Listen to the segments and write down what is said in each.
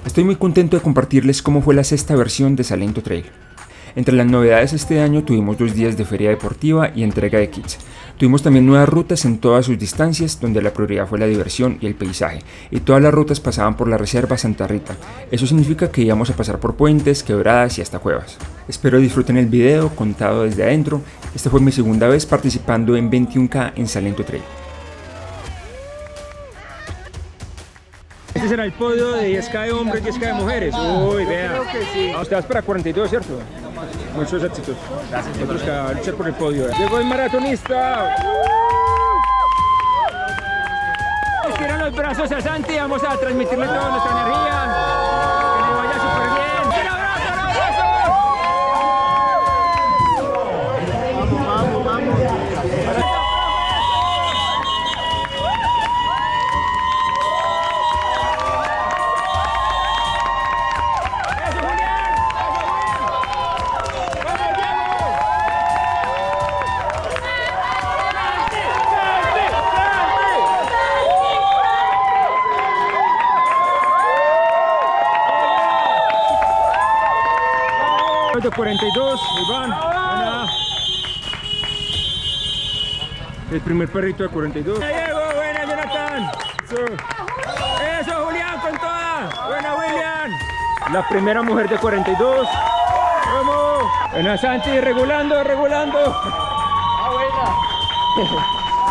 Estoy muy contento de compartirles cómo fue la sexta versión de Salento Trail. Entre las novedades este año tuvimos 2 días de feria deportiva y entrega de kits. Tuvimos también nuevas rutas en todas sus distancias, donde la prioridad fue la diversión y el paisaje, y todas las rutas pasaban por la Reserva Santa Rita. Eso significa que íbamos a pasar por puentes, quebradas y hasta cuevas. Espero disfruten el video contado desde adentro. Esta fue mi segunda vez participando en 21K en Salento Trail. Este será el podio de 10K de hombres, 10K de mujeres. Uy, vea. Usted vas para 42, ¿cierto? Muchos éxitos. Gracias. Nosotros que va a luchar por el podio. Llegó el maratonista. Estiran los brazos a Santi. Vamos a transmitirle toda nuestra energía. Que le vaya súper bien. ¡Un abrazo, un abrazo! Vamos, vamos, vamos. De 42, Iván, buena. El primer perrito de 42. Diego, buena Jonathan. Eso, Julián, con toda. Buena William. La primera mujer de 42. Vamos. Buena Santi, regulando, regulando. Ah, buena.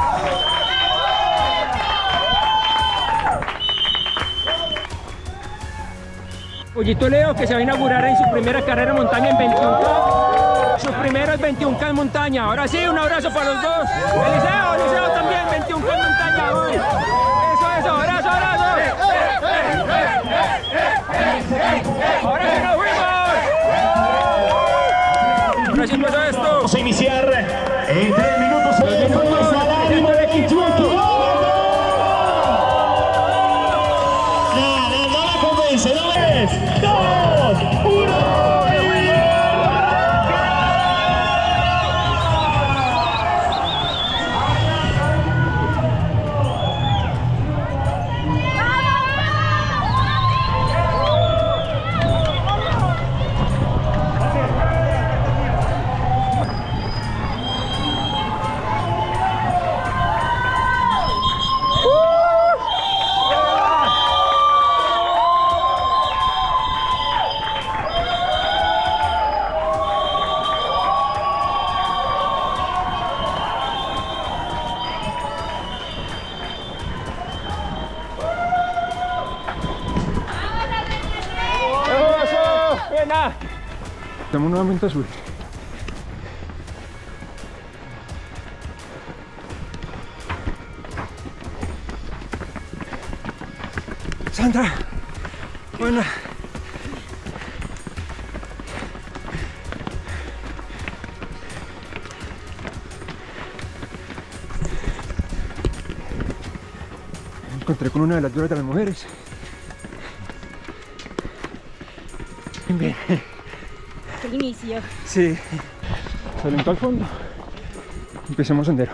Pollito Leo, que se va a inaugurar en su primera carrera en montaña en 21K. Su primero es 21K en montaña. Ahora sí, un abrazo para los dos. Eliseo también, 21K en montaña hoy. Eso, abrazo, abrazo. Ahora sí nos fuimos. Ahora sí pasó esto. Vamos a iniciar en 3 minutos. Al ánimo de Kichuaki. No la convence, no es. 2, 1. Estamos nuevamente azul. Sandra, buena. Me encontré con una de las duras de las mujeres. Bien. El inicio. Sí. Salento al fondo. Empecemos sendero.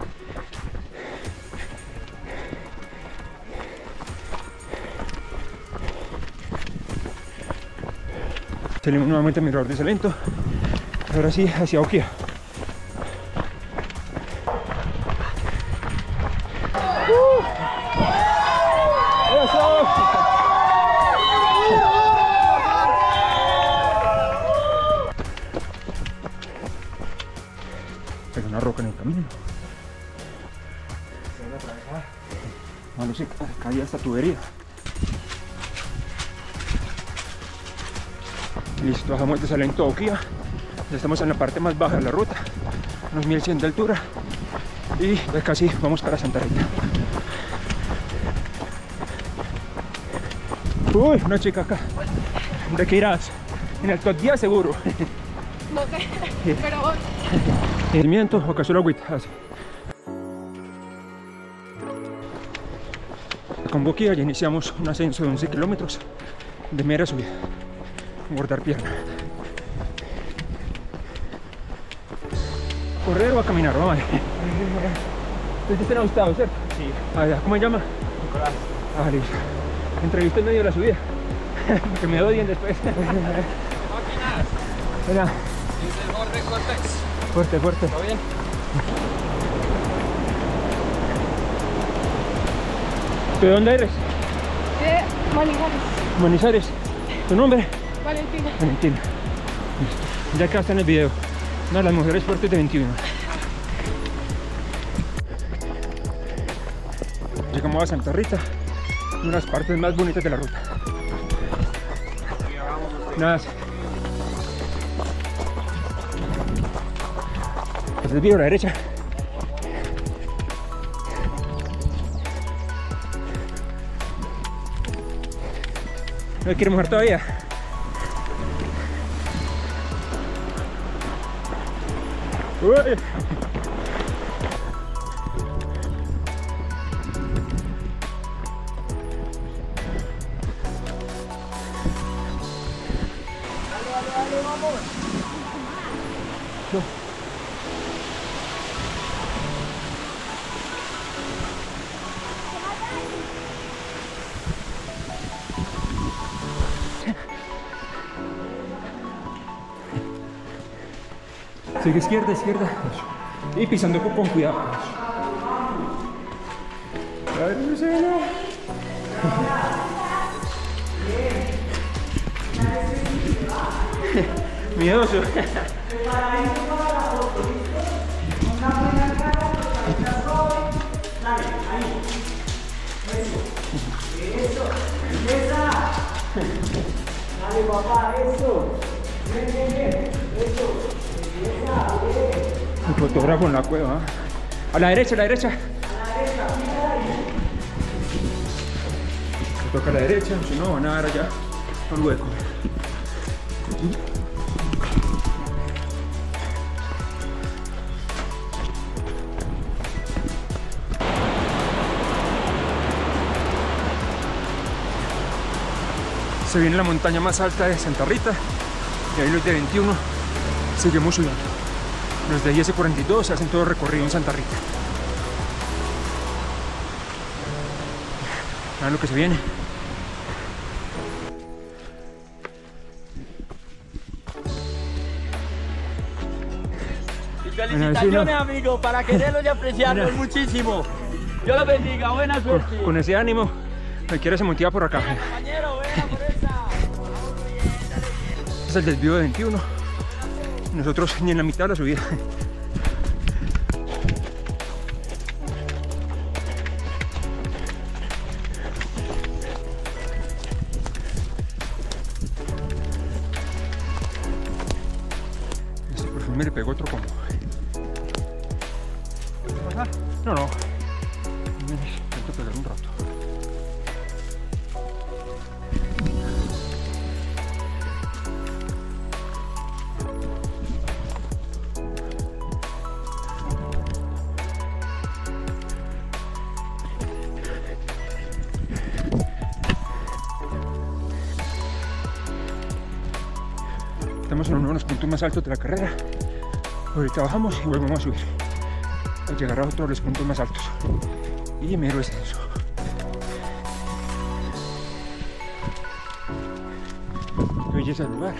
Salimos nuevamente a mirador de Salento. Ahora sí, hacia Oquia. ¡Eso! Hay una roca en el camino. Malo se caía esta tubería. Listo, bajamos de Salento a Oquia. Ya estamos en la parte más baja de la ruta, unos 1100 de altura. Y pues casi vamos para Santa Rita. Uy, una chica acá. ¿De qué irás? En el top 10 seguro. No sé, pero vos. ¿Pimiento o acaso la agüita? Así. Con Boquilla ya iniciamos un ascenso de 11 kilómetros de mera subida. Guardar pierna. ¿Correr o a caminar? Vamos. ¿Ustedes están asustados, cierto? Sí. ¿Cómo se llama? Nicolás. Listo. Entrevista en medio de la subida. Que me odien después. Mira. Fuerte, fuerte. ¿Todo bien? ¿De dónde eres? De Manizales. Manizales. ¿Tu nombre? Valentina. Valentina. Listo. Ya acá está en el video. Una de las mujeres fuertes de 21. Llegamos a Santa Rita, una de las partes más bonitas de la ruta. Nada. El desvío a la derecha. ¿No quiere mojar todavía? Uy. Sigue izquierda, izquierda. Y pisando con cuidado. A ver, no se ve nada. Miedoso. Dale, papá, eso. Bien, bien, bien. Eso. El fotógrafo en la cueva. A la derecha, a la derecha. Se toca a la derecha, si no van a dar allá al hueco. Se viene la montaña más alta de Santa Rita y ahí los de 21 seguimos subiendo. Los de IS-42 hacen todo el recorrido en Santa Rita. Vean lo que se viene. Y felicitaciones, amigo, para quererlos y apreciarlos muchísimo. Dios los bendiga, buena suerte. Con ese ánimo, cualquiera se motiva por acá. Compañero, buena por esa. Este es el desvío de 21. Nosotros ni en la mitad de la subida. Este perfume le pegó otro combo. No, no. Intento pegar un rato. Estamos en uno de los puntos más altos de la carrera. Ahorita bajamos y volvemos a subir. Al llegar a otro de los puntos más altos. Y mero descenso. Qué belleza el lugar.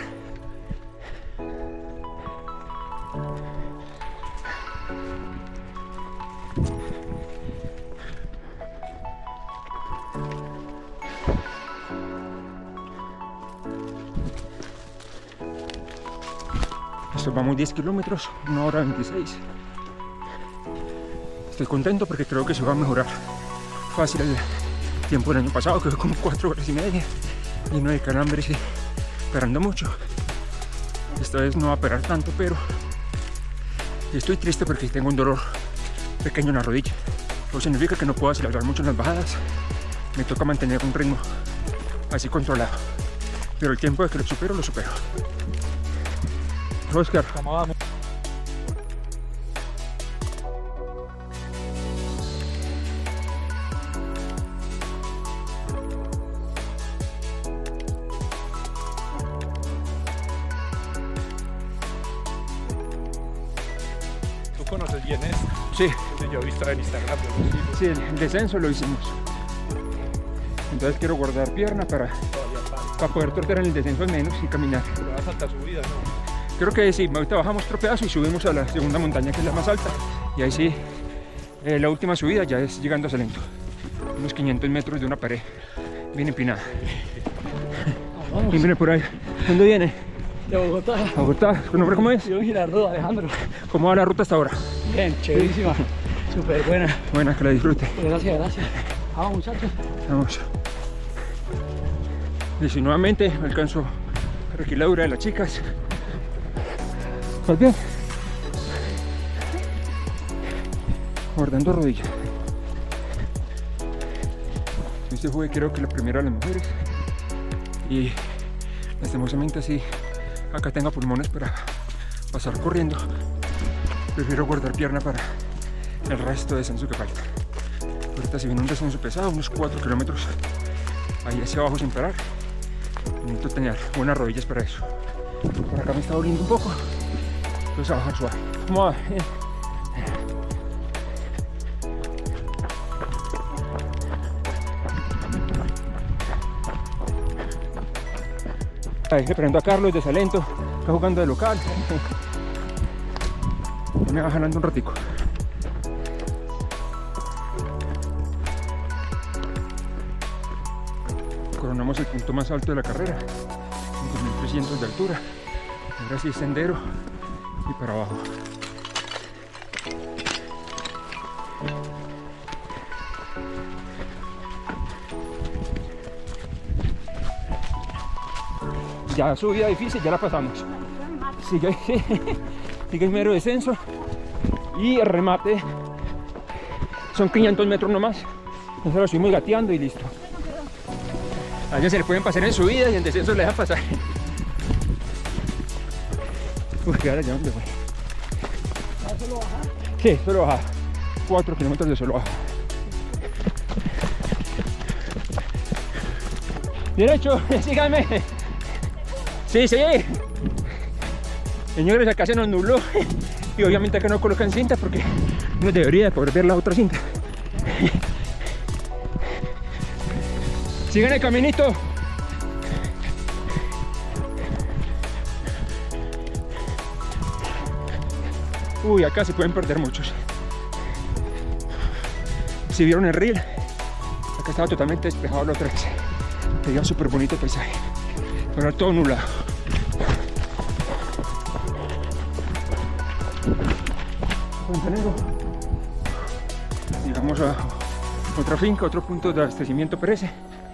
Vamos 10 kilómetros, 1 hora 26. Estoy contento porque creo que se va a mejorar fácil el tiempo del año pasado, que fue como 4 horas y media, lleno de calambres y esperando mucho. Esta vez no va a parar tanto, pero estoy triste porque tengo un dolor pequeño en la rodilla. Eso significa que no puedo acelerar mucho en las bajadas. Me toca mantener un ritmo así controlado. Pero el tiempo de que lo supero, lo supero. Oscar. ¿Cómo vamos? ¿Tú conoces bien esto? Sí. Yo he visto en Instagram. Sí, el descenso lo hicimos. Entonces quiero guardar pierna para Todavía falta. para poder trotar en el descenso al menos y caminar. Pero vas alta subida, ¿no? Creo que sí, ahorita bajamos otro pedazo y subimos a la segunda montaña, que es la más alta, y ahí sí, la última subida ya es llegando a Salento, unos 500 metros de una pared bien empinada. ¿Quién viene por ahí? ¿Dónde viene? De Bogotá. Bogotá. ¿Tu nombre cómo es? Yo Girardot, Alejandro. ¿Cómo va la ruta hasta ahora? Bien, chéverísima. Súper buena. Buena, que la disfrute. Gracias, gracias. Vamos, muchachos. Vamos. Y si nuevamente alcanzo la requiladura de las chicas. ¿Estás bien? Guardando rodillas. Este fue creo que la primera de las mujeres. Y lastimosamente así acá tengo pulmones para pasar corriendo. Prefiero guardar pierna para el resto de descenso que falta. Ahorita se viene un descenso pesado, unos 4 kilómetros ahí hacia abajo sin parar. Necesito tener buenas rodillas para eso. Por acá me está doliendo un poco, entonces a bajar suave. ¿Cómo va? Ahí le prendo a Carlos de Salento, está jugando de local. Me va jalando un ratico. Coronamos el punto más alto de la carrera, 2300 de altura. Ahora sí sendero y para abajo. Ya subida difícil, ya la pasamos. Sigue el mero descenso y el remate son 500 metros nomás. Entonces lo subimos gateando y listo. A alguien se le pueden pasar en subida y en descenso le dejan pasar. Uy, ahora ya dónde voy. ¿Solo bajar? Sí, solo bajar. 4 kilómetros de solo bajar. Derecho, síganme. Sí, sí. Señores, acá se nos nubló y obviamente acá no colocan cinta porque no debería poder ver la otra cinta. Sigan el caminito. Uy, acá se pueden perder muchos. Si vieron el reel, acá estaba totalmente despejado la otra vez. Veía un súper bonito paisaje. Pero todo nublado. Llegamos a otra finca, otro punto de abastecimiento perece.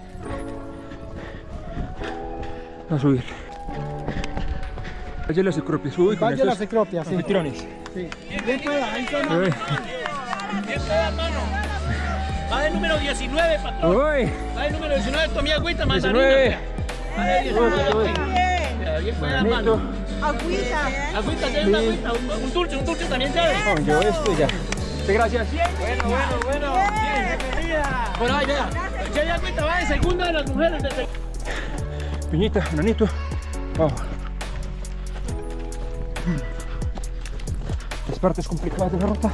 A subir. Valle de las Cicropias. Uy, con Valle de las estos Cicropias, sí. anfitriones. Sí. Bien pueda, ahí son. Uy. Bien pueda, hermano. Va el número 19, patrón. Uy. Va el número 19, tomé agüita, 19. Va el 19. Bien pueda, hermano. Agüita. Agüita, ¿tienes una agüita? Un dulce también, ¿sabes? No, yo esto ya. Gracias. Bueno. Bien, bienvenida. Bueno, ya. Si hay agüita, va de segunda de las mujeres. Piñita, nanito. Vamos. Las partes complicadas de la ruta.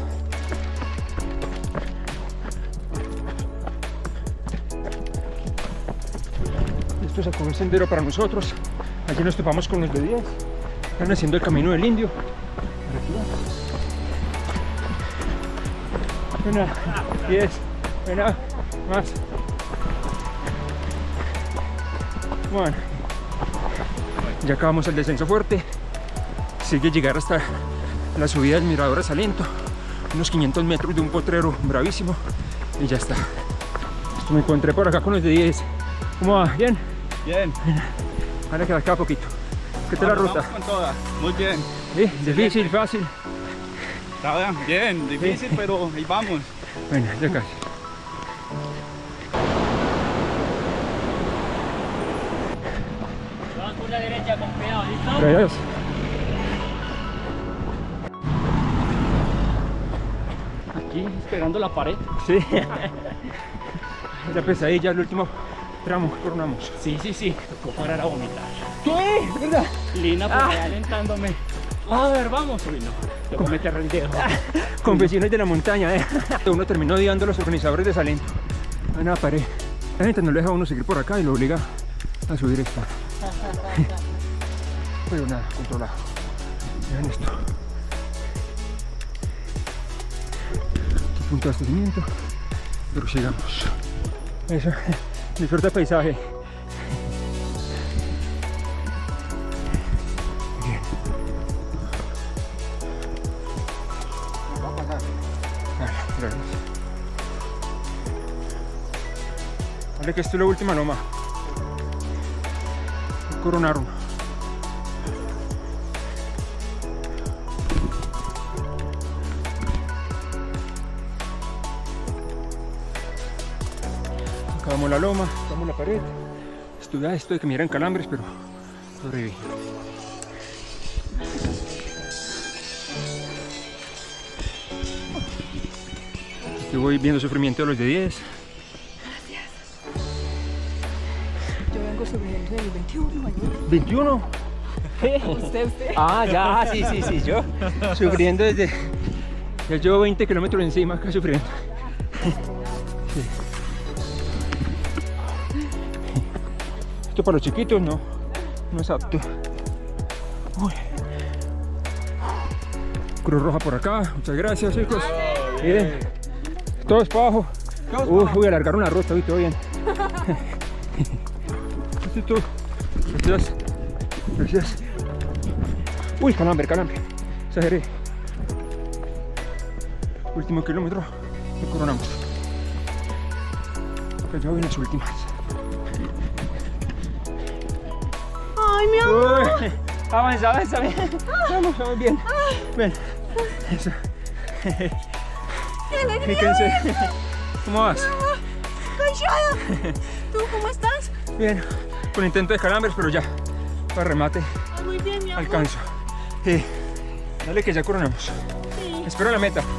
Esto es el primer sendero para nosotros. Allí nos topamos con los de 10. Están haciendo el camino del indio. Una, 10, una, más. Bueno, ya acabamos el descenso fuerte. Sigue llegar hasta la subida del mirador a Salento, unos 500 metros de un potrero bravísimo y ya está. Esto me encontré por acá con los de 10. ¿Cómo va? ¿Bien? Bien. Ahora queda cada poquito. ¿Qué tal la ruta? Vamos con toda. Muy bien. ¿Sí? ¿Difícil, fácil? Está bien, difícil, pero ahí vamos. Bueno, ya casi. Vamos por la derecha con cuidado, ¿listo? Gracias. Aquí esperando la pared. Sí. Ya pesadilla, el último tramo, coronamos. Sí. Tocó parar a vomitar. ¿Qué? ¿Verdad? Lina por allá alentándome. A ver, vamos. Uy, no. Tengo que meter el dedo. Con vecinos de la montaña, Uno terminó odiando a los organizadores de Salento. A una pared. La gente no le deja a uno seguir por acá y lo obliga a subir esto. Pero nada, controlado. Vean esto. Aquí punto de abastecimiento, pero sigamos. Eso, disfruta el paisaje. Bien. Va a pasar. Vale, gracias. Vale, que esto es la última loma. Coronaron. Acabamos la loma, acabamos la pared. Estuve esto de que me dieran calambres, pero sobreviví. Aquí voy viendo sufrimiento de los de 10. Yo vengo subiendo del 21 años. ¿21? Usted. Ah, ya, sí, yo sufriendo desde... Ya llevo 20 kilómetros encima acá sufriendo. Sí. Esto para los chiquitos no es apto. Uy. Cruz Roja por acá, muchas gracias chicos. Miren, todos para abajo. Uy, alargaron la ruta, todo bien. Gracias. Gracias. Uy, calambre. Exageré. Último kilómetro. Lo coronamos. Acá ya voy en las últimas. Ay, mi amor. Uy, avanza bien. Vamos bien. Ven. Eso. ¡Qué alegría! Fíjense. ¿Cómo vas? ¡Callada! ¿Tú cómo estás? Bien. Con intento de calambres, pero ya. Para remate. Ay, muy bien, mi amor. Alcanzo. Dale que ya coronamos. Sí. Espero la meta.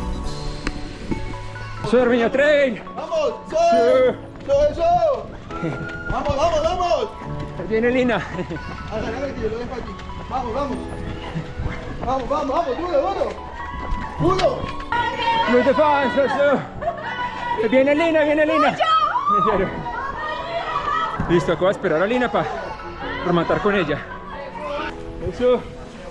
¡Soy Armiño Trail! ¡Vamos! Sí. ¡Eso! ¡Vamos! Ahí viene Lina. Agarra que yo lo dejo aquí. Vamos, duro. Club de fans, eso. Viene Lina. En serio. Listo, acabo de esperar a Lina para rematar con ella. Eso.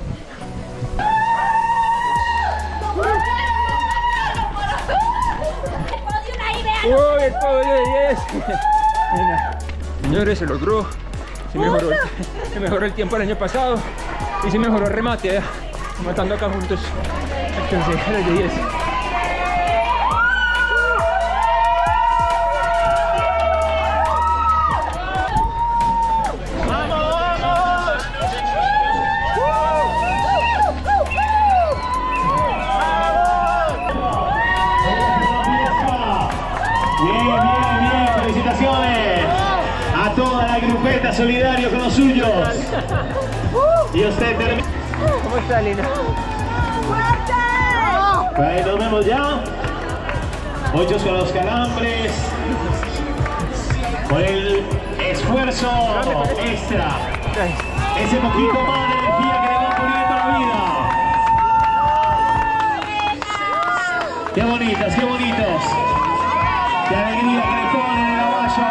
¡Uy, el podio de 10! Mira, señores, se logró. Se mejoró el tiempo el año pasado y se mejoró el remate. Matando acá juntos. Alcancé a los de 10. Bien, felicitaciones a toda la grupeta solidario con los suyos. Y usted termina. ¿Cómo está, Lina? Ahí nos vemos ya. Muchos con los calambres. Por el esfuerzo extra. Ese poquito más de energía que le va poniendo la vida. Qué bonitos. Qué alegría que le ponen el abajo.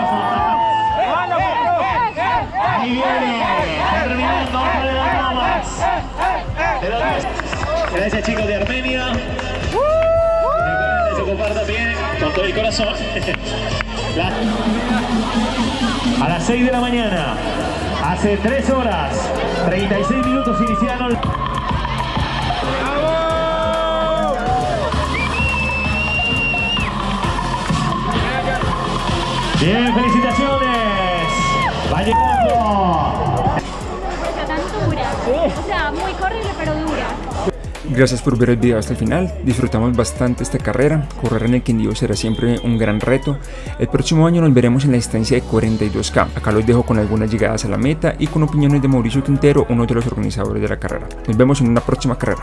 Ahí viene, terminando con las damas. Gracias chicos de Armenia. Recuerden desocupar también con todo el corazón. A las 6 de la mañana, hace 3 horas, 36 minutos iniciaron. Bien, felicitaciones. Va llegando. Tan dura. O sea, muy corrible, pero dura. Gracias por ver el video hasta el final. Disfrutamos bastante esta carrera. Correr en el Quindío será siempre un gran reto. El próximo año nos veremos en la distancia de 42K. Acá los dejo con algunas llegadas a la meta y con opiniones de Mauricio Quintero, uno de los organizadores de la carrera. Nos vemos en una próxima carrera.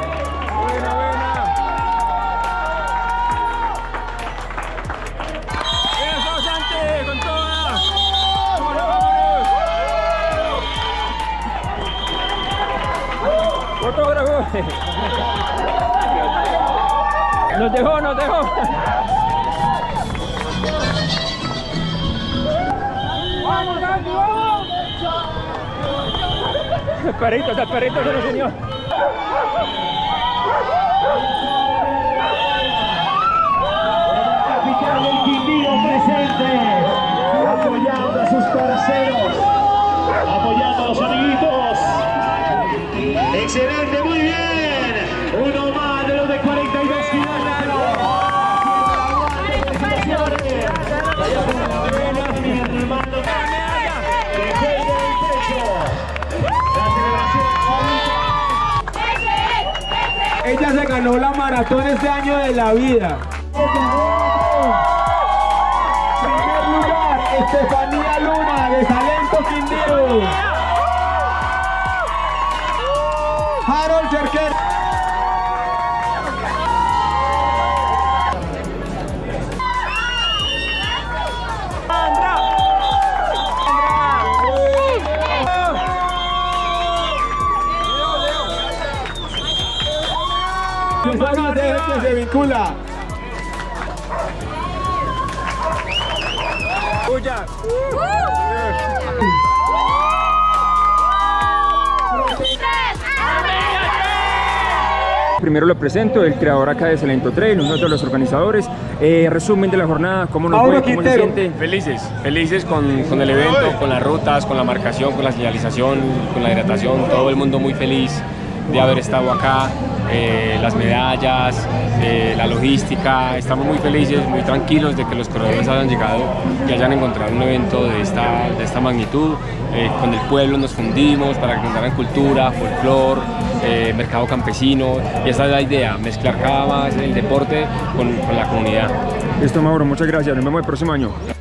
Nos dejó. ¡Vamos, Santi, vamos! El perrito se nos unió. Capitán del Quindío presente, apoyando a sus parceros, apoyando a los amiguitos. Excelente, muy bien. Uno más de los de 42 kilómetros. Felicitaciones. Hermano, que juegue el pecho. La celebración. Ella se ganó la maratón este año de la vida. Primer lugar, Estefanía Luna de Salento Quindío. Harold Cerquer. Que se vincula. Primero lo presento, el creador acá de Salento Trail, uno de los organizadores. Resumen de la jornada, ¿cómo nos fue? ¿Cómo se siente? Felices con el evento, con las rutas, con la marcación, con la señalización, con la hidratación, todo el mundo muy feliz de haber estado acá, las medallas, la logística. Estamos muy felices, muy tranquilos de que los corredores hayan llegado y hayan encontrado un evento de esta magnitud. Con el pueblo nos fundimos para que encontraran cultura, folclore, mercado campesino, y esa es la idea, mezclar cada vez el deporte con la comunidad. Listo, Mauro, muchas gracias, nos vemos el próximo año.